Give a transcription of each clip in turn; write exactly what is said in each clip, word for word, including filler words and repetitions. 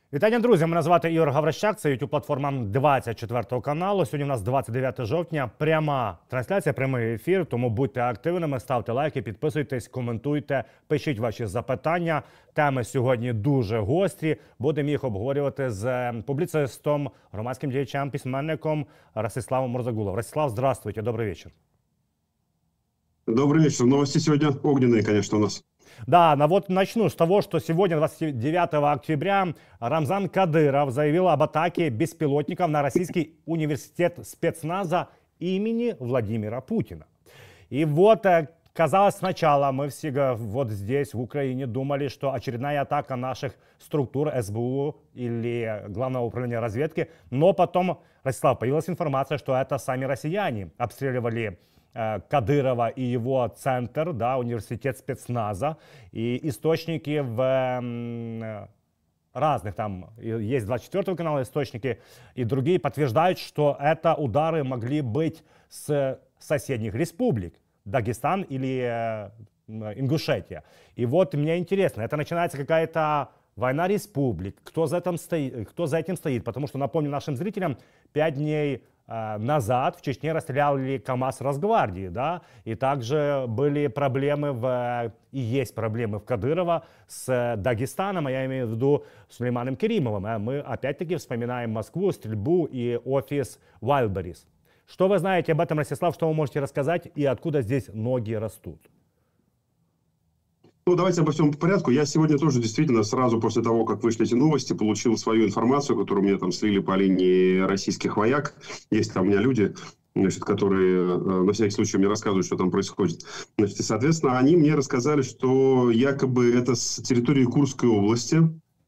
Вітання, друзі! Мене звати Ігор Гаврищак, це ютуб-платформа двадцять четвертого каналу. Сьогодні у нас двадцять дев'яте жовтня, пряма трансляція, прямий ефір, тому будьте активними, ставте лайки, підписуйтесь, коментуйте, пишіть ваші запитання. Теми сьогодні дуже гострі, будемо їх обговорювати з публіцистом, громадським діячем, письменником Ростиславом Мурзагуловым. Ростислав, здравствуйте, добрый вечер. Добрый вечер. Новости сегодня огненные, конечно, у нас. Да, но вот начну с того, что сегодня, двадцать девятого октября, Рамзан Кадыров заявил об атаке беспилотников на российский университет спецназа имени Владимира Путина. И вот, казалось, сначала мы все вот здесь, в Украине, думали, что очередная атака наших структур эс бэ у или Главного управления разведки, но потом, Ростислав, появилась информация, что это сами россияне обстреливали Кадырова и его центр, да, университет спецназа, и источники в разных, там есть двадцать четвёртого канала источники и другие, подтверждают, что это удары могли быть с соседних республик, Дагестан или Ингушетия. И вот мне интересно, это начинается какая-то война республик, кто за этим стоит, кто за этим стоит, потому что, напомню нашим зрителям, пять дней назад в Чечне расстреляли КамАЗ Росгвардии, да, и также были проблемы в, и есть проблемы в Кадырова с Дагестаном, а я имею в виду с Сулейманом Керимовым. Мы опять-таки вспоминаем Москву, стрельбу и офис Wildberries. Что вы знаете об этом, Ростислав, что вы можете рассказать и откуда здесь ноги растут? Ну, давайте обо всем по порядку. Я сегодня тоже действительно сразу после того, как вышли эти новости, получил свою информацию, которую мне там слили по линии российских вояк. Есть там у меня люди, значит, которые на всякий случай мне рассказывают, что там происходит. Значит, и, соответственно, они мне рассказали, что якобы это с территории Курской области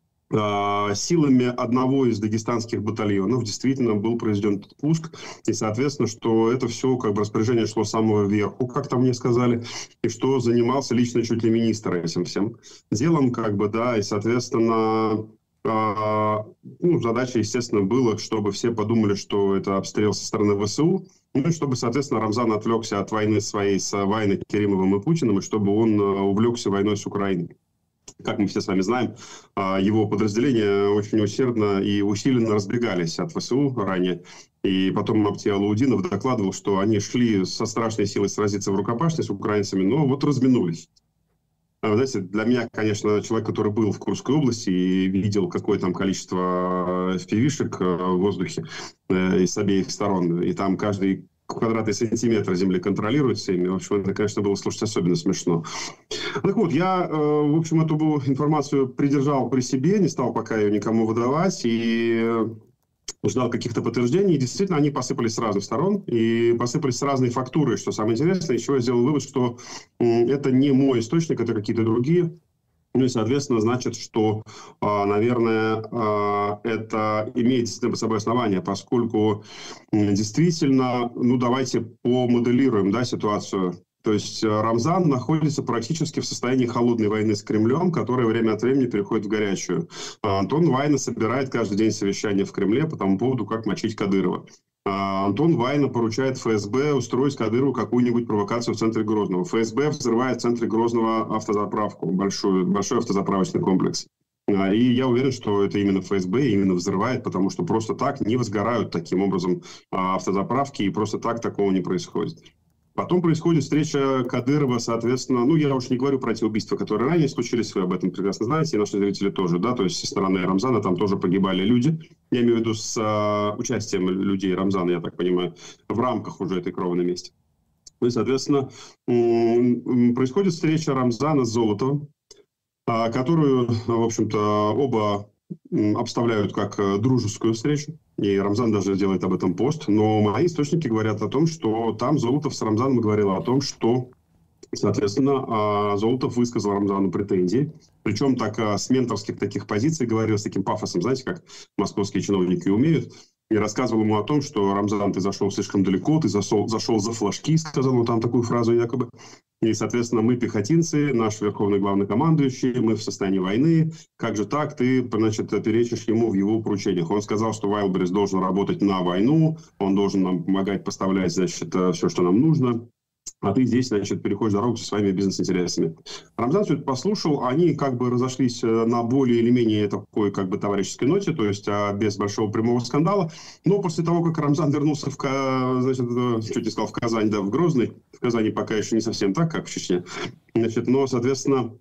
силами одного из дагестанских батальонов действительно был произведен этот пуск. И, соответственно, что это все как бы распоряжение шло с самого верху, как там мне сказали, и что занимался лично чуть ли министр этим всем делом, как бы, да, и, соответственно, э, ну, задача, естественно, была, чтобы все подумали, что это обстрел со стороны вэ эс у, ну и чтобы, соответственно, Рамзан отвлекся от войны своей с Вайной, Керимовым и Путиным, и чтобы он увлекся войной с Украиной. Как мы все с вами знаем, его подразделения очень усердно и усиленно разбегались от вэ эс у ранее. И потом Абти Алаудинов докладывал, что они шли со страшной силой сразиться в рукопашной с украинцами, но вот разминулись. Вы знаете, для меня, конечно, человек, который был в Курской области и видел, какое там количество эф пи ви-шек в воздухе с обеих сторон, и там каждый квадратный сантиметр земли контролируется ими. В общем, это, конечно, было слушать особенно смешно. Так вот, я, в общем, эту информацию придержал при себе, не стал пока ее никому выдавать, и ждал каких-то подтверждений. И действительно, они посыпались с разных сторон, и посыпались с разной фактурой, что самое интересное. Еще я сделал вывод, что это не мой источник, это какие-то другие. Ну и, соответственно, значит, что, наверное, это имеет под собой основание, поскольку действительно, ну давайте помоделируем, да, ситуацию. То есть Рамзан находится практически в состоянии холодной войны с Кремлем, которая время от времени переходит в горячую. Антон Вайна собирает каждый день совещания в Кремле по тому поводу, как мочить Кадырова. Антон Вайна поручает эф эс бэ устроить Кадырову какую-нибудь провокацию в центре Грозного. эф эс бэ взрывает в центре Грозного автозаправку, большой, большой автозаправочный комплекс. И я уверен, что это именно эф эс бэ именно взрывает, потому что просто так не возгорают таким образом автозаправки, и просто так такого не происходит. Потом происходит встреча Кадырова, соответственно, ну, я уж не говорю про те убийства, которые ранее случились, вы об этом прекрасно знаете, и наши зрители тоже, да, то есть со стороны Рамзана там тоже погибали люди, я имею в виду с а, участием людей Рамзана, я так понимаю, в рамках уже этой кровной мести. Ну и, соответственно, происходит встреча Рамзана с Золотовым, а, которую, в общем-то, оба обставляют как дружескую встречу. И Рамзан даже делает об этом пост. Но мои источники говорят о том, что там Золотов с Рамзаном говорил о том, что, соответственно, Золотов высказал Рамзану претензии. Причем так с менторских таких позиций говорил с таким пафосом, знаете, как московские чиновники умеют. И рассказывал ему о том, что Рамзан, ты зашел слишком далеко, ты зашел, зашел за флажки, сказал он там такую фразу якобы. И, соответственно, мы пехотинцы, наш верховный главнокомандующий, мы в состоянии войны. Как же так ты, значит, перечишь ему в его поручениях? Он сказал, что Wildberries должен работать на войну, он должен нам помогать поставлять, значит, все, что нам нужно. а ты здесь, значит, переходишь дорогу со своими бизнес-интересами. Рамзан все это послушал, они как бы разошлись на более или менее такой как бы товарищеской ноте, то есть без большого прямого скандала. Но после того, как Рамзан вернулся в, значит, что я сказал, в Казань, да, в Грозный, в Казани пока еще не совсем так, как в Чечне, значит, но, соответственно,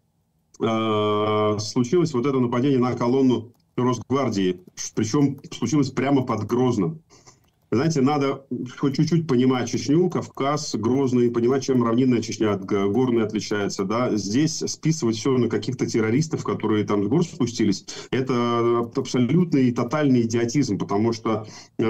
случилось вот это нападение на колонну Росгвардии, причем случилось прямо под Грозным. Знаете, надо хоть чуть-чуть понимать Чечню, Кавказ, Грозный, понимать, чем равнинная Чечня от горной отличается. Да? Здесь списывать все на каких-то террористов, которые там с гор спустились, это абсолютный и тотальный идиотизм, потому что, э,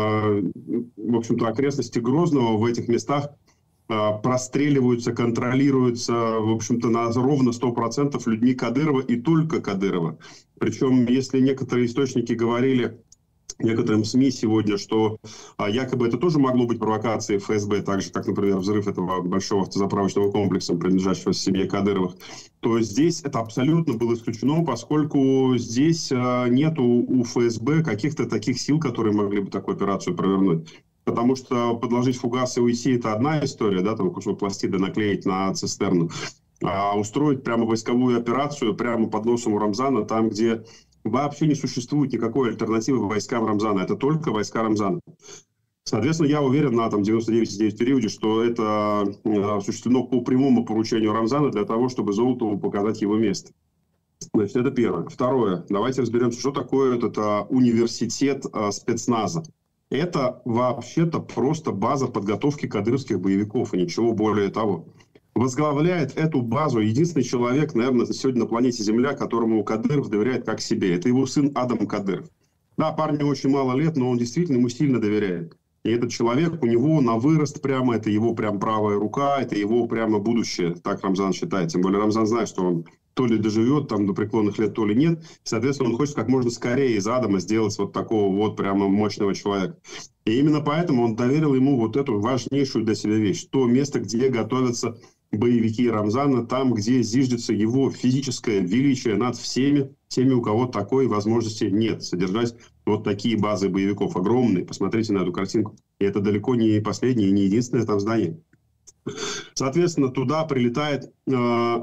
в общем-то, окрестности Грозного в этих местах э, простреливаются, контролируются, в общем-то, на ровно сто процентов людьми Кадырова и только Кадырова. Причем, если некоторые источники говорили некоторым СМИ сегодня, что а, якобы это тоже могло быть провокацией эф эс бэ, так же, как, например, взрыв этого большого автозаправочного комплекса, принадлежащего семье Кадыровых, то здесь это абсолютно было исключено, поскольку здесь а, нету у эф эс бэ каких-то таких сил, которые могли бы такую операцию провернуть. Потому что подложить фугас и уйти – это одна история, да, там кусок пластида наклеить на цистерну, а устроить прямо войсковую операцию прямо под носом у Рамзана, там, где вообще не существует никакой альтернативы войскам Рамзана. Это только войска Рамзана. Соответственно, я уверен на там, девяносто девять целых девять десятых периоде, что это осуществлено по прямому поручению Рамзана для того, чтобы Золотову показать его место. Значит, это первое. Второе. Давайте разберемся, что такое этот а, университет а, спецназа. Это вообще-то просто база подготовки кадыровских боевиков и ничего более того. Возглавляет эту базу единственный человек, наверное, сегодня на планете Земля, которому Кадыров доверяет как себе. Это его сын Адам Кадыров. Да, парню очень мало лет, но он действительно ему сильно доверяет. И этот человек, у него на вырост прямо, это его прям правая рука, это его прямо будущее, так Рамзан считает. Тем более Рамзан знает, что он то ли доживет там до преклонных лет, то ли нет. Соответственно, он хочет как можно скорее из Адама сделать вот такого вот прямо мощного человека. И именно поэтому он доверил ему вот эту важнейшую для себя вещь. То место, где готовятся боевики Рамзана, там, где зиждется его физическое величие над всеми, теми, у кого такой возможности нет, содержать вот такие базы боевиков огромные. Посмотрите на эту картинку. И это далеко не последнее и не единственное там здание. Соответственно, туда прилетает э,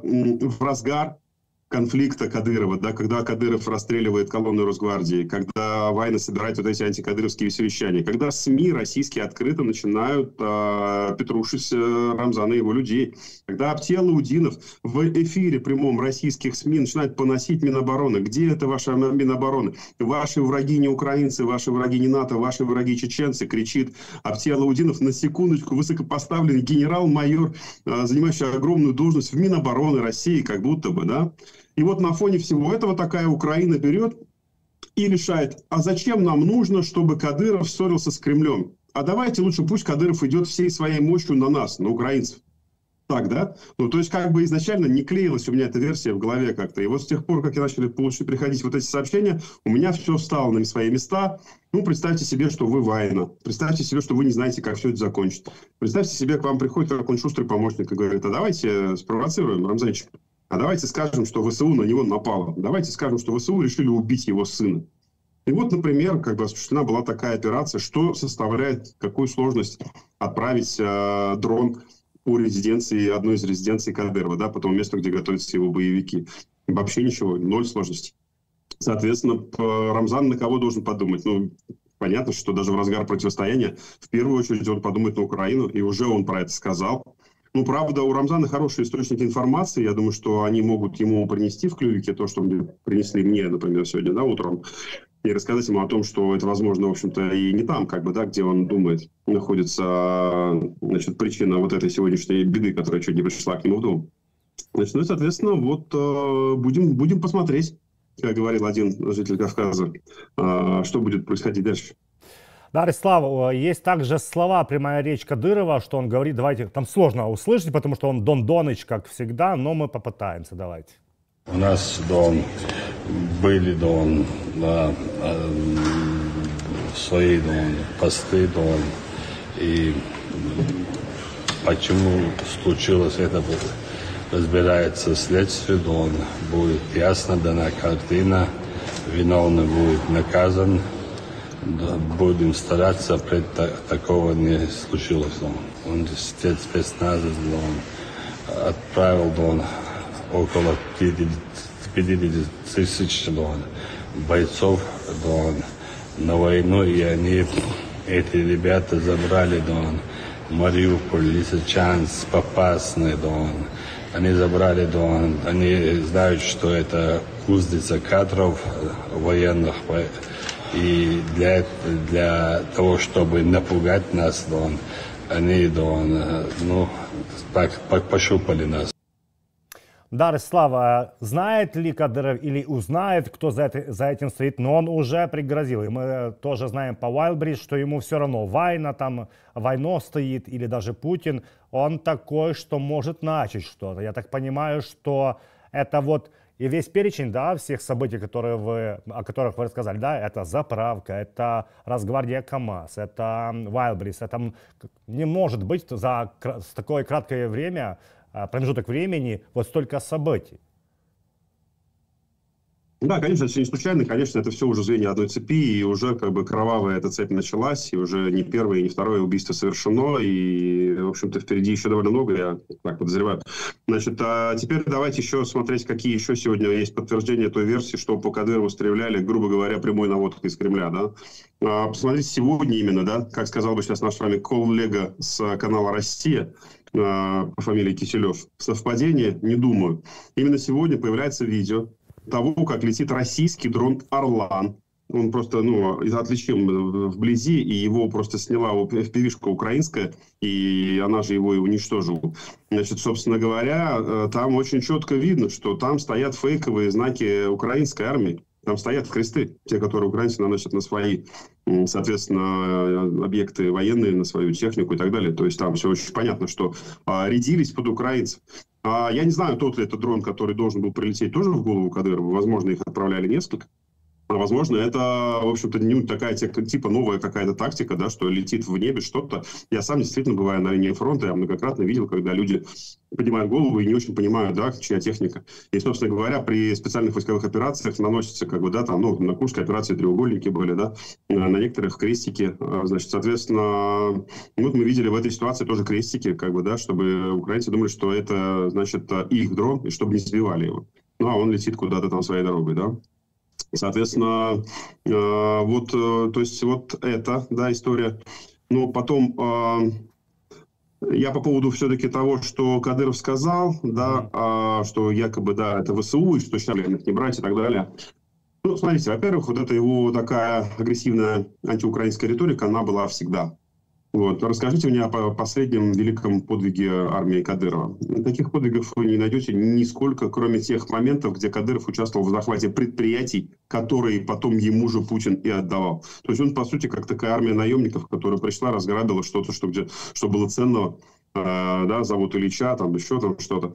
в разгар конфликта Кадырова, да, когда Кадыров расстреливает колонну Росгвардии, когда Вайна собирает вот эти антикадыровские совещания, когда СМИ российские открыто начинают э, петрушить э, Рамзана и его людей, когда Абтиалаудинов в эфире прямом российских СМИ начинает поносить Минобороны. Где это ваша Минобороны? Ваши враги не украинцы, ваши враги не НАТО, ваши враги чеченцы, кричит Абтиалаудинов, на секундочку высокопоставленный генерал-майор, э, занимающий огромную должность в Минобороны России, как будто бы, да. И вот на фоне всего этого такая Украина берет и решает, а зачем нам нужно, чтобы Кадыров ссорился с Кремлем? А давайте лучше пусть Кадыров идет всей своей мощью на нас, на украинцев. Так, да? Ну, то есть, как бы изначально не клеилась у меня эта версия в голове как-то. И вот с тех пор, как я начали получить, приходить вот эти сообщения, у меня все встало на свои места. Ну, представьте себе, что вы Вайна. Представьте себе, что вы не знаете, как все это закончится. Представьте себе, к вам приходит какой-нибудь шустрый помощник и говорит, а давайте спровоцируем Рамзанчика. А давайте скажем, что ВСУ на него напало. Давайте скажем, что ВСУ решили убить его сына. И вот, например, как бы осуществлена была такая операция, что составляет какую сложность отправить э, дрон по резиденции, одной из резиденций Кадырова, да, по тому месту, где готовятся его боевики. Вообще ничего, ноль сложностей. Соответственно, Рамзан на кого должен подумать? Ну, понятно, что даже в разгар противостояния в первую очередь он подумает на Украину, и уже он про это сказал. Ну, правда, у Рамзана хорошие источники информации. Я думаю, что они могут ему принести в клювике то, что принесли мне, например, сегодня, да, утром. И рассказать ему о том, что это, возможно, в общем-то, и не там, как бы, да, где он думает, находится, значит, причина вот этой сегодняшней беды, которая чуть не пришла к нему в дом. Значит, ну и, соответственно, вот э, будем, будем посмотреть, как говорил один житель Кавказа, э, что будет происходить дальше. Да, Ростислав, есть также слова, прямая речь Кадырова, что он говорит, давайте, там сложно услышать, потому что он Дон Доныч, как всегда, но мы попытаемся, давайте. У нас Дон, были Дон, да, свои Дон, посты Дон, и почему случилось это, разбирается следствие Дон, будет ясно дана картина, виновный будет наказан. да, будем стараться, пред такого не случилось. Университет спецназа он отправил он, около пятидесяти тысяч он, бойцов он, на войну, и они, эти ребята забрали он, Мариуполь, Лисичанск, Попасный, он, они забрали он, они знают, что это кузница кадров военных. И для, для того, чтобы напугать нас, да, они да, ну, так пощупали нас. Да, Ростислав, знает ли Кадыров или узнает, кто за, это, за этим стоит, но он уже пригрозил. И мы тоже знаем по Wildberries, что ему все равно война, там война стоит, или даже Путин, он такой, что может начать что-то. Я так понимаю, что это вот и весь перечень, да, всех событий, которые вы, о которых вы рассказали, да, это заправка, это Росгвардия КамАЗ, это Wildberries, это не может быть за такое краткое время, промежуток времени, вот столько событий. Да, конечно, это все не случайно, конечно, это все уже звенья одной цепи, и уже как бы кровавая эта цепь началась, и уже не первое, не второе убийство совершено, и, в общем-то, впереди еще довольно много, я так подозреваю. Значит, а теперь давайте еще смотреть, какие еще сегодня есть подтверждения той версии, что по Кадырову стреляли, грубо говоря, прямой наводкой из Кремля, да. А, посмотрите сегодня именно, да, как сказал бы сейчас наш с вами коллега с канала «Россия», по фамилии Киселев. Совпадение? Не думаю. Именно сегодня появляется видео того, как летит российский дрон «Орлан». Он просто, ну, отличил вблизи, и его просто сняла эф пи ви-шка украинская, и она же его и уничтожила. Значит, собственно говоря, там очень четко видно, что там стоят фейковые знаки украинской армии. Там стоят кресты, те, которые украинцы наносят на свои, соответственно, объекты военные, на свою технику и так далее. То есть там все очень понятно, что а, рядились под украинцев. А, я не знаю, тот ли это дрон, который должен был прилететь тоже в голову Кадырову. Возможно, их отправляли несколько. А возможно, это, в общем-то, не такая типа новая какая-то тактика, да, что летит в небе что-то. Я сам действительно бываю на линии фронта, я многократно видел, когда люди поднимают голову и не очень понимают, да, чья техника. И, собственно говоря, при специальных войсковых операциях наносится, как бы, да, там, ну, на Курской операции треугольники были, да, на некоторых крестики, значит, соответственно, вот мы видели в этой ситуации тоже крестики, как бы, да, чтобы украинцы думали, что это, значит, их дрон, и чтобы не сбивали его. Ну, а он летит куда-то там своей дорогой, да. Соответственно, э, вот, э, то есть вот это, да, история. Но потом э, я по поводу все-таки того, что Кадыров сказал, да, э, что якобы, да, это ВСУ, и что сейчас их не брать и так далее. Ну, смотрите, во-первых, вот эта его такая агрессивная антиукраинская риторика, она была всегда. Вот. Расскажите мне о последнем великом подвиге армии Кадырова. Таких подвигов вы не найдете нисколько, кроме тех моментов, где Кадыров участвовал в захвате предприятий, которые потом ему же Путин и отдавал. То есть он, по сути, как такая армия наемников, которая пришла, разграбила что-то, что, где, что было ценного. Э, да, завод Ильича, там еще там что-то.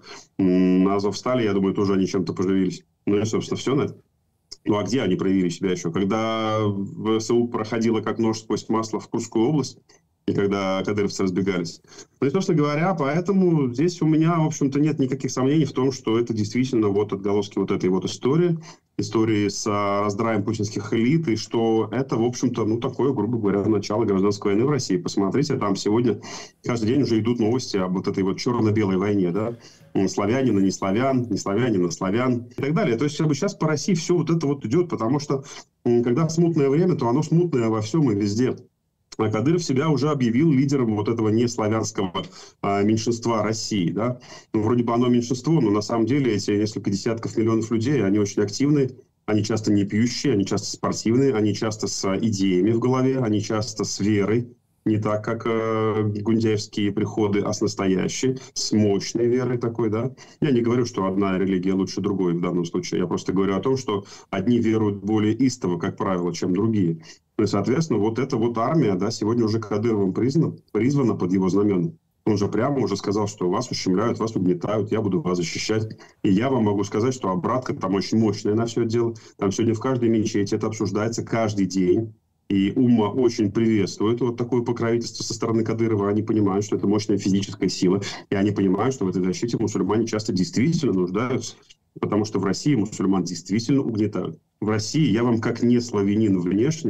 На Азовстали, я думаю, тоже они чем-то поживились. Ну и, собственно, все на это. Ну а где они проявили себя еще? Когда ВСУ проходила как нож сквозь масло в Курскую область, и когда кадыровцы разбегались. Ну и, собственно говоря, поэтому здесь у меня, в общем-то, нет никаких сомнений в том, что это действительно вот отголоски вот этой вот истории, истории с раздраем путинских элит, и что это, в общем-то, ну, такое, грубо говоря, начало гражданской войны в России. Посмотрите, там сегодня каждый день уже идут новости об вот этой вот черно-белой войне, да, славянина, не славян, не славянина, славян и так далее. То есть сейчас по России все вот это вот идет, потому что когда смутное время, то оно смутное во всем и везде. А Кадыров себя уже объявил лидером вот этого неславянского а, меньшинства России. Да? Ну, вроде бы оно меньшинство, но на самом деле эти несколько десятков миллионов людей, они очень активны, они часто не пьющие, они часто спортивные, они часто с идеями в голове, они часто с верой. Не так, как э, гундяевские приходы, а с настоящей, с мощной верой такой, да. Я не говорю, что одна религия лучше другой в данном случае. Я просто говорю о том, что одни веруют более истово, как правило, чем другие. И, соответственно, вот эта вот армия, да, сегодня уже Кадыровым признана, призвана под его знамена. Он же прямо уже сказал, что вас ущемляют, вас угнетают, я буду вас защищать. И я вам могу сказать, что обратка там очень мощная на все это дело. Там сегодня в каждой мечети это обсуждается каждый день. И Умма очень приветствует вот такое покровительство со стороны Кадырова. Они понимают, что это мощная физическая сила. И они понимают, что в этой защите мусульмане часто действительно нуждаются. Потому что в России мусульман действительно угнетают. В России я вам как не славянин внешне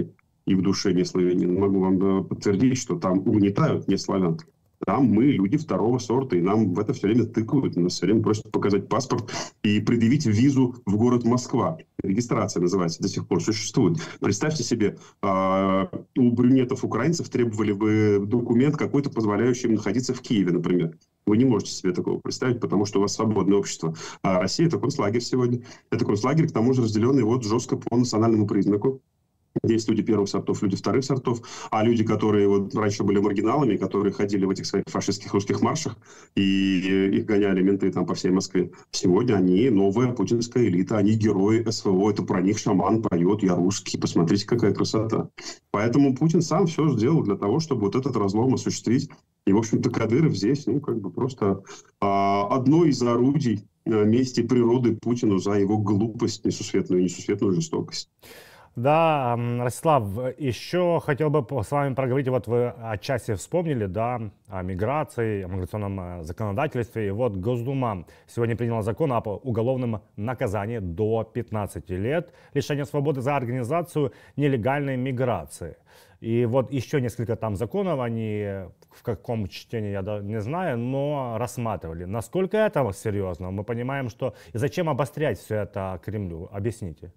и в душе не славянин. Могу вам подтвердить, что там угнетают не славян. Там мы люди второго сорта, и нам в это все время тыкают. Нас все время просят показать паспорт и предъявить визу в город Москва. Регистрация называется, до сих пор существует. Представьте себе, у брюнетов-украинцев требовали бы документ какой-то, позволяющий им находиться в Киеве, например. Вы не можете себе такого представить, потому что у вас свободное общество. А Россия – это концлагерь сегодня. Это концлагерь, к тому же разделенный вот жестко по национальному признаку. Есть люди первых сортов, люди вторых сортов, а люди, которые вот раньше были маргиналами, которые ходили в этих своих фашистских русских маршах, и их гоняли менты там по всей Москве, сегодня они новая путинская элита, они герои СВО, это про них шаман поет, я русский, посмотрите, какая красота. Поэтому Путин сам все сделал для того, чтобы вот этот разлом осуществить. И, в общем-то, Кадыров здесь, ну, как бы просто а, одно из орудий а, мести природы Путину за его глупость, несусветную и несусветную жестокость. Да, Ростислав, еще хотел бы с вами проговорить, вот вы отчасти вспомнили, да, о миграции, о миграционном законодательстве. И вот Госдума сегодня приняла закон об уголовном наказании до пятнадцати лет лишения свободы за организацию нелегальной миграции. И вот еще несколько там законов, они в каком чтении, я не знаю, но рассматривали. Насколько это серьезно? Мы понимаем, что... И зачем обострять все это Кремлю? Объясните.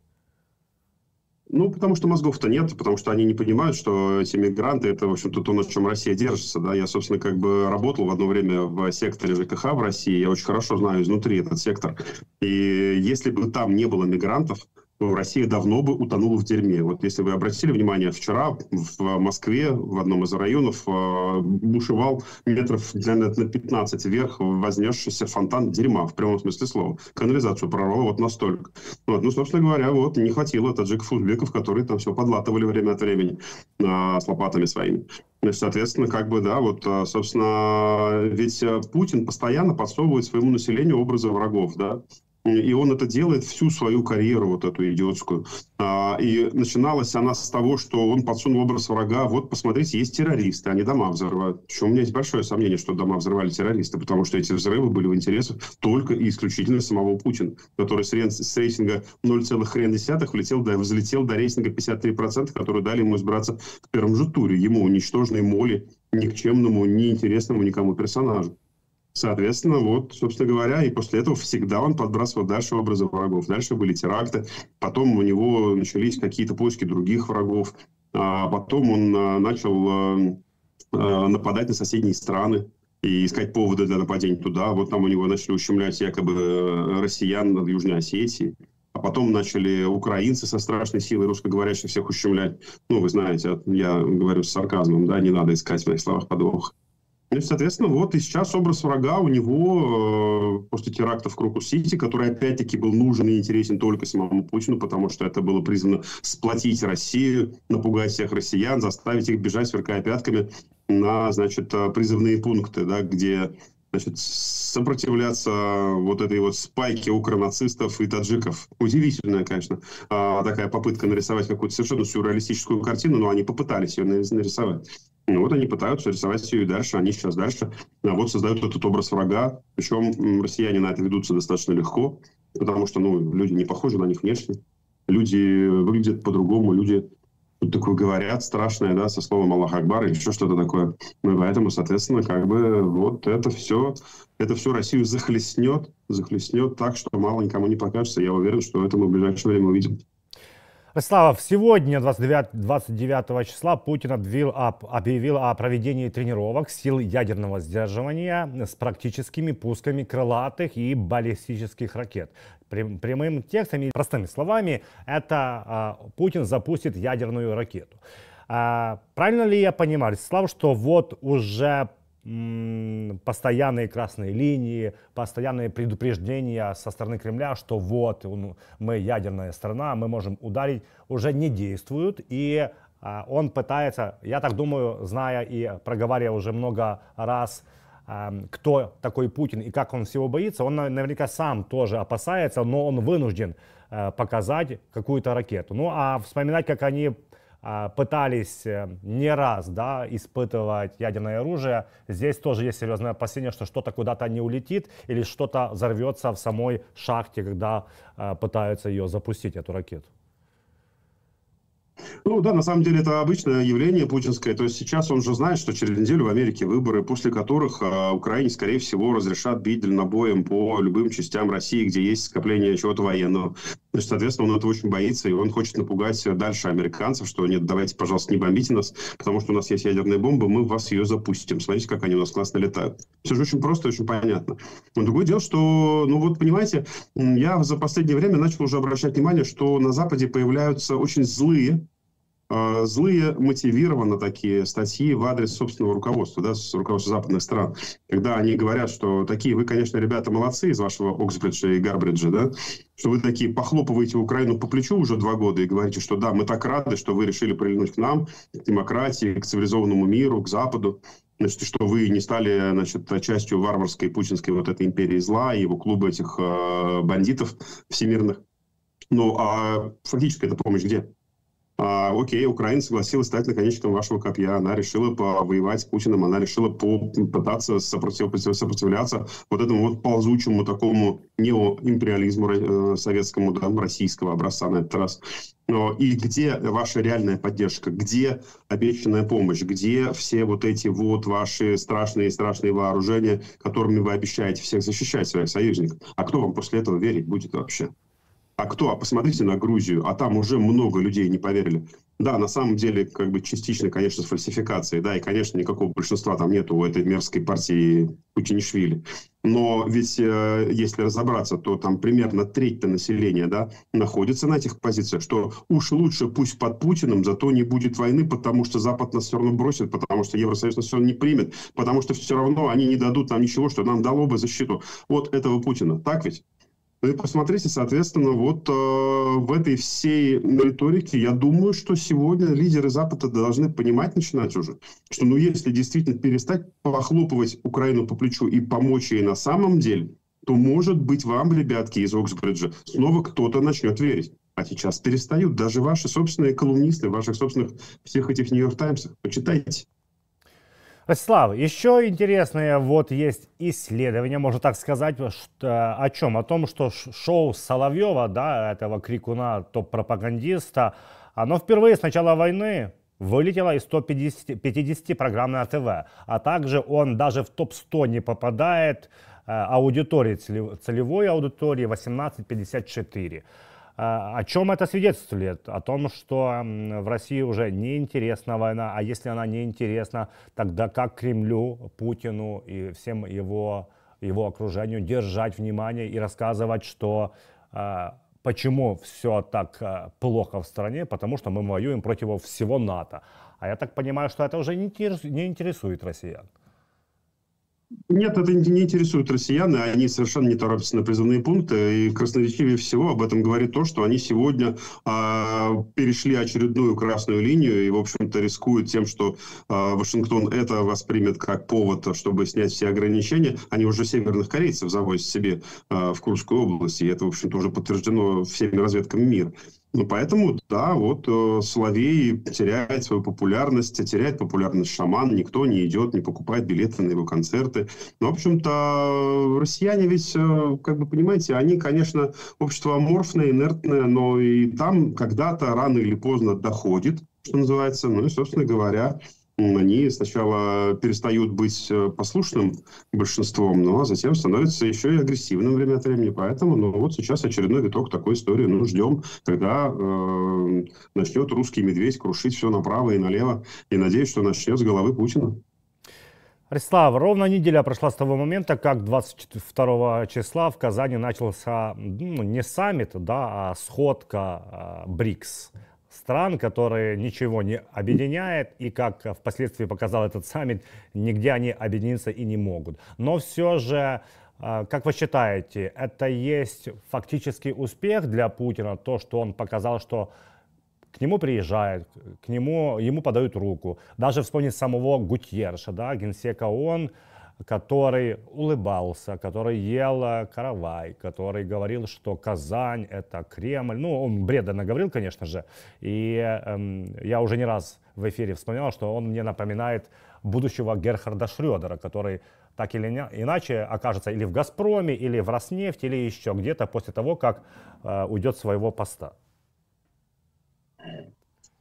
Ну, потому что мозгов-то нет, потому что они не понимают, что эти мигранты – это, в общем-то, то, на чем Россия держится. Да? Я, собственно, как бы работал в одно время в секторе ЖКХ в России, я очень хорошо знаю изнутри этот сектор. И если бы там не было мигрантов, Россия давно бы утонула в дерьме. Вот если вы обратили внимание, вчера в Москве, в одном из районов, бушевал метров на пятнадцать вверх вознесшийся фонтан дерьма, в прямом смысле слова. Канализацию прорвало вот настолько. Вот. Ну, собственно говоря, вот не хватило таджиков-узбеков, которые там все подлатывали время от времени а, с лопатами своими. Соответственно, как бы, да, вот, собственно, ведь Путин постоянно подсовывает своему населению образы врагов, да. И он это делает всю свою карьеру, вот эту идиотскую. И начиналась она с того, что он подсунул образ врага. Вот, посмотрите, есть террористы, они дома взрывают. Причем у меня есть большое сомнение, что дома взрывали террористы, потому что эти взрывы были в интересах только и исключительно самого Путина, который с рейтинга ноль целых один десятых влетел, да, взлетел до рейтинга пятьдесят три процента, которые дали ему избраться в первом же туре. Ему, уничтоженной моли, никчемному, неинтересному никому персонажу. Соответственно, вот, собственно говоря, и после этого всегда он подбрасывал дальше образы врагов. Дальше были теракты, потом у него начались какие-то поиски других врагов, а потом он начал нападать на соседние страны и искать поводы для нападения туда. Вот там у него начали ущемлять якобы россиян в Южной Осетии. А потом начали украинцы со страшной силой русскоговорящих всех ущемлять. Ну, вы знаете, я говорю с сарказмом, да, не надо искать в моих словах подвох. Ну, соответственно, вот и сейчас образ врага у него э, после теракта в Крокус-Сити, который опять-таки был нужен и интересен только самому Путину, потому что это было призвано сплотить Россию, напугать всех россиян, заставить их бежать, сверкая пятками, на, значит, призывные пункты, да, где, значит, сопротивляться вот этой вот спайке укронацистов и таджиков. Удивительная, конечно, такая попытка нарисовать какую-то совершенно сюрреалистическую картину, но они попытались ее нарисовать. Ну, вот они пытаются рисовать ее и дальше, они сейчас дальше а вот создают этот образ врага, причем россияне на это ведутся достаточно легко, потому что, ну, люди не похожи на них внешне, люди выглядят по-другому, люди тут такое говорят страшное, да, со словом Аллах Акбар или еще что-то такое. Ну, и поэтому, соответственно, как бы вот это все, это все Россию захлестнет, захлестнет так, что мало никому не покажется. Я уверен, что это мы в ближайшее время увидим. Ростислав, сегодня, двадцать девятого числа, Путин объявил о, объявил о проведении тренировок сил ядерного сдерживания с практическими пусками крылатых и баллистических ракет. Прямым текстом и простыми словами, это а, Путин запустит ядерную ракету. А, правильно ли я понимаю, Ростислав, что вот уже постоянные красные линии, постоянные предупреждения со стороны Кремля, что вот мы ядерная страна, мы можем ударить, уже не действуют. И а, он пытается, я так думаю, зная и проговаривая уже много раз, а, кто такой Путин и как он всего боится, он наверняка сам тоже опасается, но он вынужден а, показать какую-то ракету. Ну а вспоминать, как они пытались не раз, да, испытывать ядерное оружие, здесь тоже есть серьезное опасение, что что-то куда-то не улетит или что-то взорвется в самой шахте, когда а, пытаются ее запустить, эту ракету. Ну да, на самом деле это обычное явление путинское. То есть сейчас он же знает, что через неделю в Америке выборы, после которых э, Украине, скорее всего, разрешат бить дальнобоем по любым частям России, где есть скопление чего-то военного. Значит, соответственно, он этого очень боится, и он хочет напугать дальше американцев, что нет, давайте, пожалуйста, не бомбите нас, потому что у нас есть ядерная бомба, мы в вас ее запустим. Смотрите, как они у нас классно летают. Все же очень просто и очень понятно. Но другое дело, что, ну вот, понимаете, я за последнее время начал уже обращать внимание, что на Западе появляются очень злые, злые, мотивированно такие статьи в адрес собственного руководства, да, с руководства западных стран, когда они говорят, что такие, вы, конечно, ребята, молодцы из вашего Оксбриджа и Гарбриджа, да, что вы такие похлопываете Украину по плечу уже два года и говорите, что да, мы так рады, что вы решили прильнуть к нам, к демократии, к цивилизованному миру, к Западу, значит, что вы не стали, значит, частью варварской путинской вот этой империи зла и его клуба этих э, бандитов всемирных. Ну, а фактически эта помощь где? А, окей, Украина согласилась стать наконечником вашего копья, она решила повоевать с Путиным, она решила попытаться сопротив, сопротивляться вот этому вот ползучему такому неоимпериализму э, советскому, да, российского образца на этот раз. Но и где ваша реальная поддержка, где обещанная помощь, где все вот эти вот ваши страшные-страшные вооружения, которыми вы обещаете всех защищать, своих союзников? А кто вам после этого верить будет вообще? А кто? А посмотрите на Грузию, а там уже много людей не поверили. Да, на самом деле, как бы частично, конечно, с фальсификацией, да, и, конечно, никакого большинства там нету у этой мерзкой партии Путинишвили. Но ведь, э, если разобраться, то там примерно треть населения, да, находится на этих позициях, что уж лучше пусть под Путиным, зато не будет войны, потому что Запад нас все равно бросит, потому что Евросоюз нас все равно не примет, потому что все равно они не дадут нам ничего, что нам дало бы защиту от этого Путина. Так ведь? Ну и посмотрите, соответственно, вот э, в этой всей риторике, я думаю, что сегодня лидеры Запада должны понимать, начинать уже, что ну если действительно перестать похлопывать Украину по плечу и помочь ей на самом деле, то, может быть, вам, ребятки из Оксбриджа, снова кто-то начнет верить. А сейчас перестают. Даже ваши собственные колумнисты, ваших собственных всех этих Нью-Йорк Таймсах. Почитайте. Ростислав, еще интересное вот есть исследование, можно так сказать, что, о чем? О том, что шоу Соловьева, да, этого крикуна, топ-пропагандиста, оно впервые с начала войны вылетело из топ пятидесяти программ на ТВ, а также он даже в топ сто не попадает аудитории, целевой аудитории восемнадцать пятьдесят четыре. О чем это свидетельствует? О том, что в России уже не интересна война, а если она не интересна, тогда как Кремлю, Путину и всем его, его окружению держать внимание и рассказывать, что почему все так плохо в стране, потому что мы воюем против всего НАТО. А я так понимаю, что это уже не интересует россиян. Нет, это не интересует россиян, и они совершенно не торопятся на призывные пункты. И красноречивее всего об этом говорит то, что они сегодня э, перешли очередную красную линию и, в общем-то, рискуют тем, что э, Вашингтон это воспримет как повод, чтобы снять все ограничения. Они уже северных корейцев завозят себе э, в Курскую область, и это, в общем-то, уже подтверждено всеми разведками мира. Ну, поэтому, да, вот э, Соловей теряет свою популярность, теряет популярность шаман, никто не идет, не покупает билеты на его концерты. Но, в общем-то, россияне ведь, э, как бы, понимаете, они, конечно, общество аморфное, инертное, но и там когда-то рано или поздно доходит, что называется, ну и, собственно говоря, они сначала перестают быть послушным большинством, но затем становятся еще и агрессивным время от времени. Поэтому ну, вот сейчас очередной виток такой истории. Ну, ждем, когда э, начнет русский медведь крушить все направо и налево. И надеюсь, что начнет с головы Путина. Ростислав, ровно неделя прошла с того момента, как двадцать второго числа в Казани начался ну, не саммит, да, а сходка э, БРИКС. Стран, которые ничего не объединяет, и, как впоследствии показал этот саммит, нигде они объединиться и не могут. Но все же, как вы считаете, это есть фактический успех для Путина, то, что он показал, что к нему приезжают, к нему, ему подают руку. Даже вспомнить самого Гутьерреша, да, генсека ООН, который улыбался, который ел каравай, который говорил, что Казань — это Кремль. Ну, он бредно говорил, конечно же. И эм, я уже не раз в эфире вспоминал, что он мне напоминает будущего Герхарда Шрёдера, который так или иначе окажется или в «Газпроме», или в «Роснефти», или еще где-то после того, как э, уйдет с своего поста.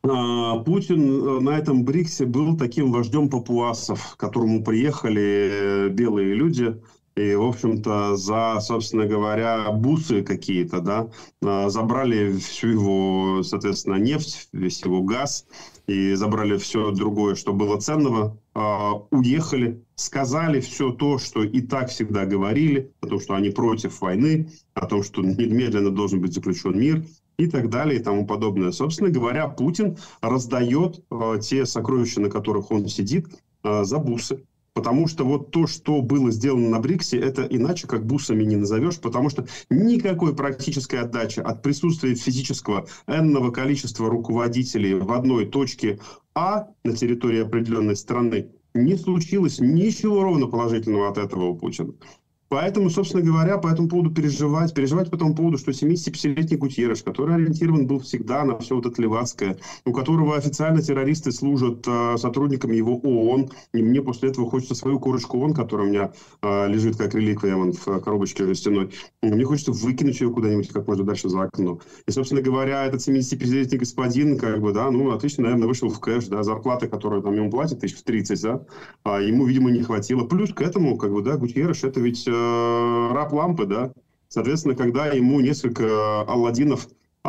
Путин на этом БРИКСе был таким вождем папуасов, к которому приехали белые люди и, в общем-то, за, собственно говоря, бусы какие-то, да, забрали всю его, соответственно, нефть, весь его газ и забрали все другое, что было ценного, уехали, сказали все то, что и так всегда говорили, о том, что они против войны, о том, что немедленно должен быть заключен мир, и так далее, и тому подобное. Собственно говоря, Путин раздает э, те сокровища, на которых он сидит, э, за бусы. Потому что вот то, что было сделано на БРИКСе, это иначе как бусами не назовешь, потому что никакой практической отдачи от присутствия физического энного количества руководителей в одной точке А на территории определенной страны не случилось. Ничего ровно положительного от этого у Путина. Поэтому, собственно говоря, по этому поводу переживать, переживать по тому поводу, что семидесятипятилетний Гутьерреш, который ориентирован был всегда на все вот это левацкое, у которого официально террористы служат э, сотрудниками его ООН, и мне после этого хочется свою корочку ООН, которая у меня э, лежит как реликвия вон, в коробочке жестяной, мне хочется выкинуть ее куда-нибудь как можно дальше за окно. И, собственно говоря, этот семидесятипятилетний господин, как бы, да, ну, отлично, наверное, вышел в кэш, да, зарплаты, которую там ему платят, тысяч тридцать, да, а ему, видимо, не хватило. Плюс к этому, как бы, да, Гутьерреш, это ведь раб лампы, да. Соответственно, когда ему несколько Алладинов,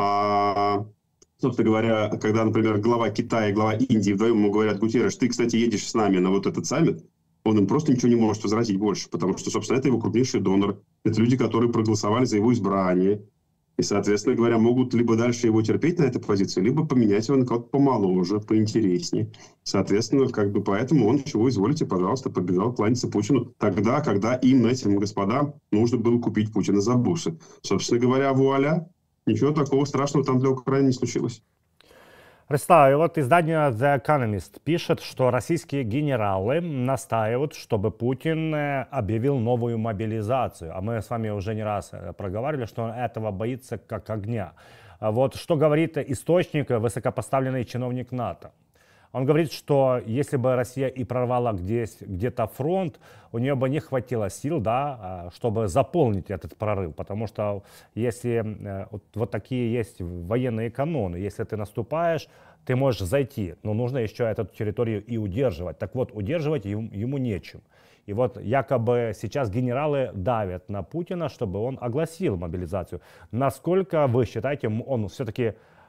а, собственно говоря, когда, например, глава Китая и глава Индии вдвоем ему говорят: Гутьерреш, ты, кстати, едешь с нами на вот этот саммит, он им просто ничего не может возразить больше, потому что, собственно, это его крупнейший донор. Это люди, которые проголосовали за его избрание. И, соответственно говоря, могут либо дальше его терпеть на этой позиции, либо поменять его на кого-то помоложе, поинтереснее. Соответственно, как бы поэтому он, чего изволите, пожалуйста, побежал кланяться Путину тогда, когда им, этим господам, нужно было купить Путина за бусы. Собственно говоря, вуаля, ничего такого страшного там для Украины не случилось. Ростислав, и вот издание The Economist пишет, что российские генералы настаивают, чтобы Путин объявил новую мобилизацию. А мы с вами уже не раз проговаривали, что он этого боится как огня. Вот что говорит источник, высокопоставленный чиновник НАТО. Он говорит, что если бы Россия и прорвала здесь где-то фронт, у нее бы не хватило сил, да, чтобы заполнить этот прорыв. Потому что если вот, вот такие есть военные каноны, если ты наступаешь, ты можешь зайти, но нужно еще эту территорию и удерживать. Так вот, удерживать ему, ему нечем. И вот якобы сейчас генералы давят на Путина, чтобы он огласил мобилизацию. Насколько вы считаете, он все-таки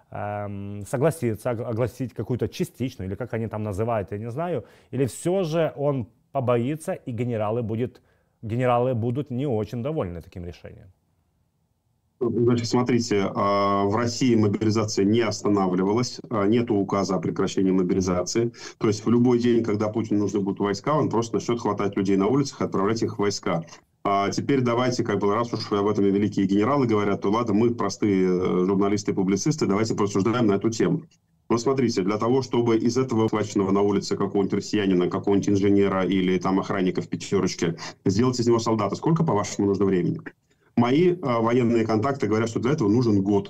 согласится огласить какую-то частичную, или как они там называют, я не знаю, или все же он побоится, и генералы, будет, генералы будут не очень довольны таким решением? Значит, смотрите, в России мобилизация не останавливалась, нет указа о прекращении мобилизации. То есть в любой день, когда Путину нужны будут войска, он просто начнет хватать людей на улицах и отправлять их в войска. А теперь давайте, как бы, раз уж об этом и великие генералы говорят, то ладно, мы, простые журналисты и публицисты, давайте порассуждаем на эту тему. Но смотрите, для того, чтобы из этого схваченного на улице какого-нибудь россиянина, какого-нибудь инженера или там охранника в пятерочке, сделать из него солдата, сколько, по-вашему, нужно времени? Мои э, военные контакты говорят, что для этого нужен год.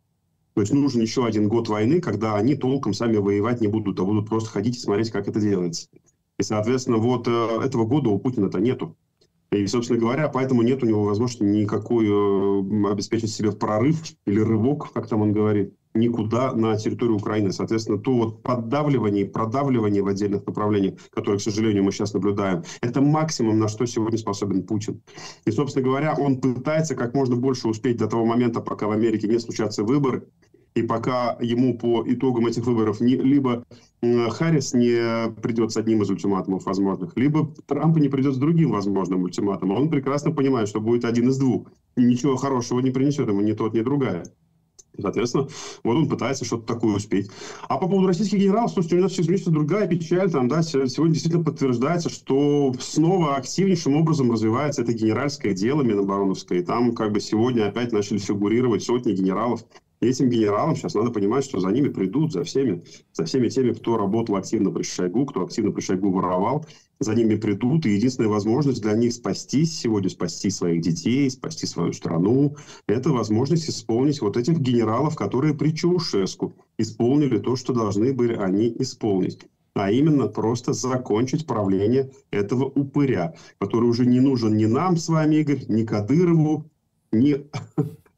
То есть нужен еще один год войны, когда они толком сами воевать не будут, а будут просто ходить и смотреть, как это делается. И, соответственно, вот э, этого года у Путина-то нету. И, собственно говоря, поэтому нет у него возможности никакой э, обеспечить себе прорыв или рывок, как там он говорит, никуда на территорию Украины. Соответственно, то вот поддавливание и продавливание в отдельных направлениях, которые, к сожалению, мы сейчас наблюдаем, это максимум, на что сегодня способен Путин. И, собственно говоря, он пытается как можно больше успеть до того момента, пока в Америке не случатся выборы, и пока ему по итогам этих выборов не, либо э, Харрис не придет с одним из ультиматумов возможных, либо Трамп не придет с другим возможным ультиматумом. Он прекрасно понимает, что будет один из двух. И ничего хорошего не принесет ему ни тот, ни другая. Соответственно, вот он пытается что-то такое успеть. А по поводу российских генералов, слушайте, у нас сейчас другая печаль. Там, да, сегодня действительно подтверждается, что снова активнейшим образом развивается это генеральское дело Минобороновское. И там как бы сегодня опять начали фигурировать сотни генералов. И этим генералам сейчас надо понимать, что за ними придут, за всеми, за всеми теми, кто работал активно при Шойгу, кто активно при Шойгу воровал, за ними придут. И единственная возможность для них спастись сегодня, спасти своих детей, спасти свою страну, это возможность исполнить вот этих генералов, которые при Чаушеску исполнили то, что должны были они исполнить. А именно просто закончить правление этого упыря, который уже не нужен ни нам с вами, Игорь, ни Кадырову, ни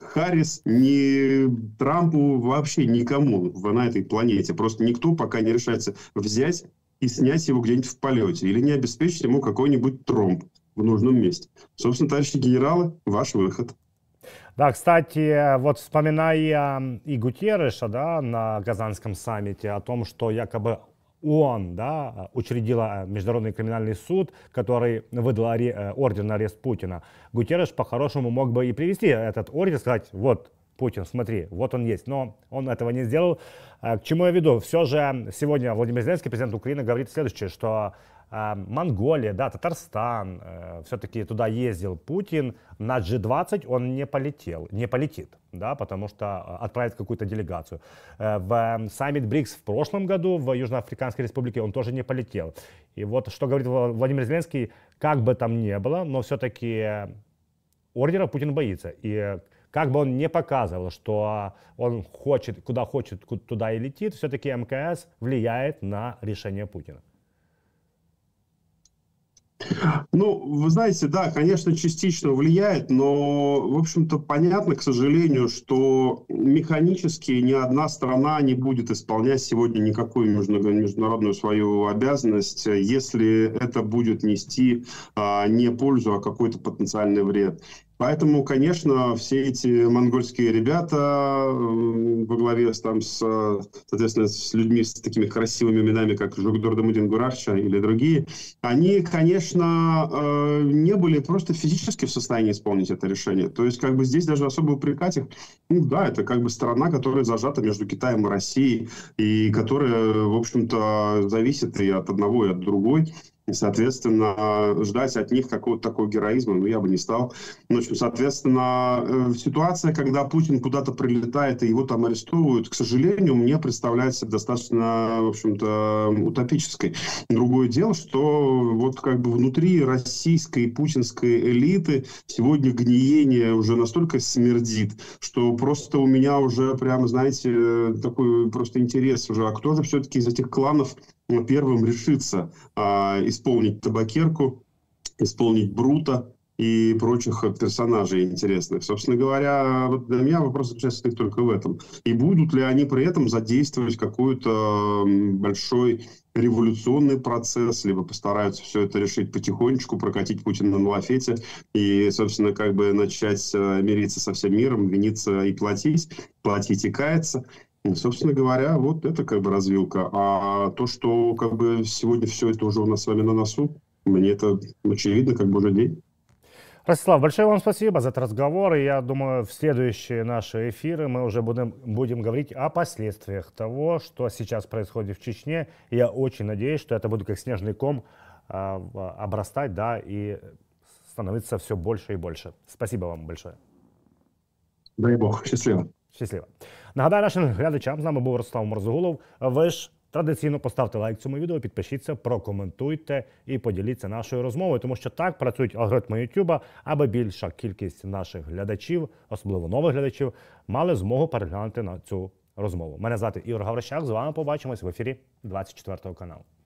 Харрис, ни Трампу, вообще никому на этой планете. Просто никто пока не решается взять и снять его где-нибудь в полете. Или не обеспечить ему какой-нибудь тромб в нужном месте. Собственно, товарищи генералы, ваш выход. Да, кстати, вот вспоминая и Гутерреша, да, на Казанском саммите о том, что якобы он, да, учредил Международный криминальный суд, который выдал ордер на арест Путина. Гутерреш по-хорошему мог бы и привести этот ордер, сказать: вот, Путин, смотри, вот он есть. Но он этого не сделал. К чему я веду? Все же сегодня Владимир Зеленский, президент Украины, говорит следующее, что э, Монголия, да, Татарстан, э, все-таки туда ездил Путин, на джи двадцать он не полетел, не полетит, да, потому что отправит какую-то делегацию. Э, в саммит БРИКС в прошлом году в Южноафриканской республике он тоже не полетел. И вот что говорит Владимир Зеленский: как бы там ни было, но все-таки ордера Путин боится. И как бы он не показывал, что он хочет, куда хочет, туда и летит, все-таки эм ка эс влияет на решение Путина. Ну, вы знаете, да, конечно, частично влияет, но, в общем-то, понятно, к сожалению, что механически ни одна страна не будет исполнять сегодня никакую международную свою обязанность, если это будет нести а, не пользу, а какой-то потенциальный вред. Поэтому, конечно, все эти монгольские ребята во главе там, с, соответственно, с людьми с такими красивыми именами, как Жогдордамудин Гурахча или другие, они, конечно, не были просто физически в состоянии исполнить это решение. То есть, как бы здесь даже особо упрекать их, ну да, это как бы страна, которая зажата между Китаем и Россией, и которая, в общем-то, зависит и от одного, и от другой. И, соответственно, ждать от них какого-то такого героизма, ну, я бы не стал. В общем, соответственно, ситуация, когда Путин куда-то прилетает и его там арестовывают, к сожалению, мне представляется достаточно, в общем-то, утопической. Другое дело, что вот как бы внутри российской путинской элиты сегодня гниение уже настолько смердит, что просто у меня уже прямо, знаете, такой просто интерес уже, а кто же все-таки из этих кланов первым решится а, исполнить Табакерку, исполнить Брута и прочих персонажей интересных. Собственно говоря, вот для меня вопрос заключается только в этом. И будут ли они при этом задействовать какой-то большой революционный процесс, либо постараются все это решить потихонечку, прокатить Путина на лафете и, собственно, как бы начать мириться со всем миром, виниться и платить, платить и каяться. Собственно говоря, вот это как бы развилка. А то, что как бы сегодня все это уже у нас с вами на носу, мне это очевидно, как божий день. Ростислав, большое вам спасибо за этот разговор. И я думаю, в следующие наши эфиры мы уже будем, будем говорить о последствиях того, что сейчас происходит в Чечне. И я очень надеюсь, что это будет как снежный ком а, обрастать, да, и становиться все больше и больше. Спасибо вам большое. Дай Бог. Счастливо. Щасливо. Нагадаю нашим глядачам, з нами був Ростислав Морзогулов. Ви ж традиційно поставте лайк цьому відео, підпишіться, прокоментуйте і поділіться нашою розмовою, тому що так працюють алгоритми Ютуба, аби більша кількість наших глядачів, особливо нових глядачів, мали змогу переглянути на цю розмову. Мене звати Ігор Гаврищак, з вами побачимось в ефірі двадцять четвертого каналу.